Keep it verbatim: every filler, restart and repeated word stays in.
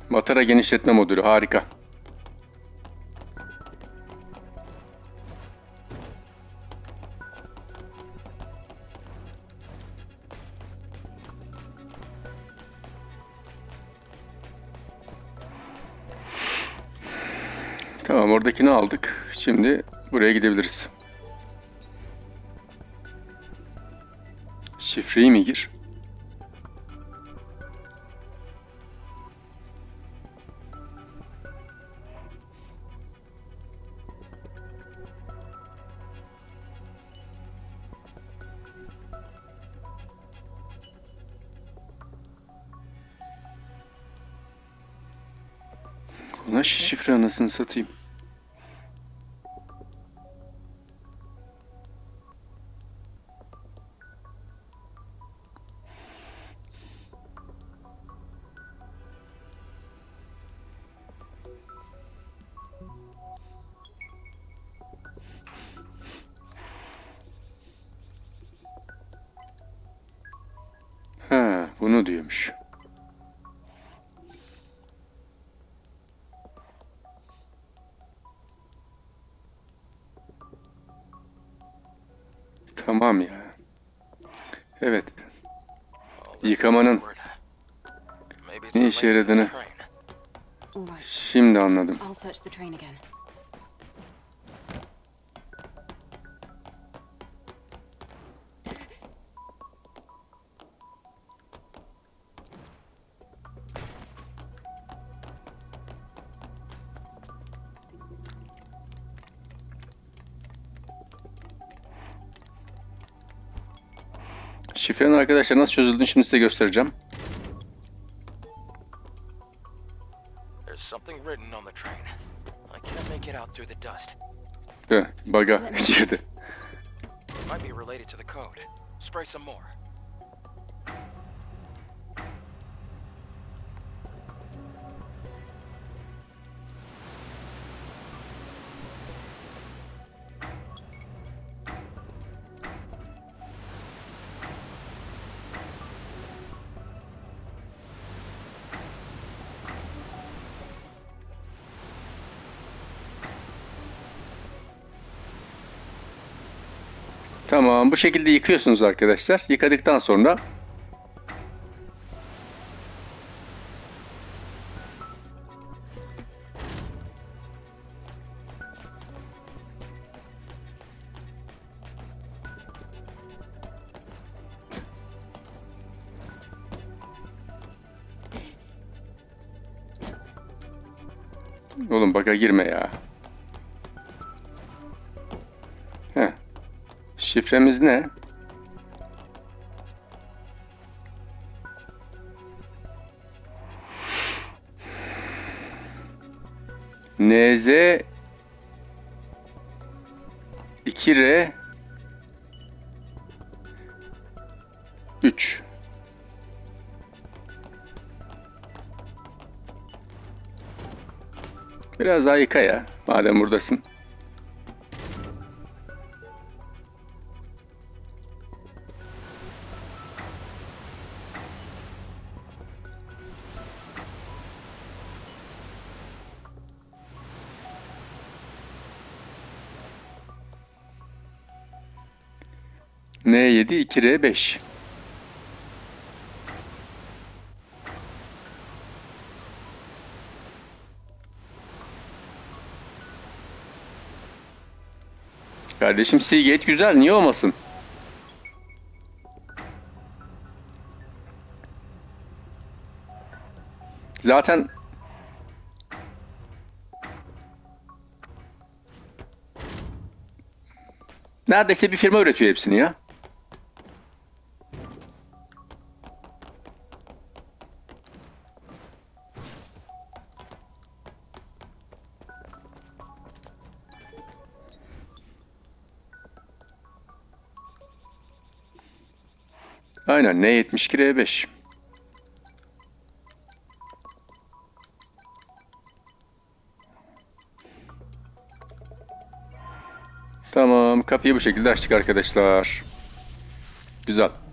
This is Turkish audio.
Matara genişletme modülü harika. Tamam, oradakini aldık. Şimdi buraya gidebiliriz. Şifreyi mi gir? Ona şifre anasını satayım. Ha, bunu diyormuş. Tamam ya. Evet. Yıkamanın ne işe yaradığını şimdi anladım. Şifrenin arkadaşlar nasıl çözüldüğünü şimdi size göstereceğim. Heh, bug'a girdi. Tamam, bu şekilde yıkıyorsunuz arkadaşlar. Yıkadıktan sonra oğlum bug'a girme ya. Heh. Şifremiz ne? N Z iki R üç. Biraz daha yıka ya, madem buradasın. N yedi iki R beş. Kardeşim Seagate güzel, niye olmasın? Zaten neredeyse bir firma üretiyor hepsini ya. Aynen, N yetmiş iki R beş. Tamam, kapıyı bu şekilde açtık arkadaşlar. Güzel.